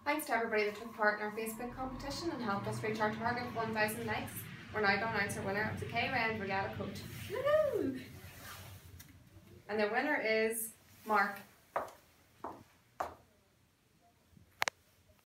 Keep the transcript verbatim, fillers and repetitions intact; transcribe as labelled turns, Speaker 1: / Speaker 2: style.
Speaker 1: Thanks to everybody that took part in our Facebook competition and helped us reach our target of one thousand likes. We're now going to announce our winner of the K-Round Regatta coat. Woohoo! And the winner is Mark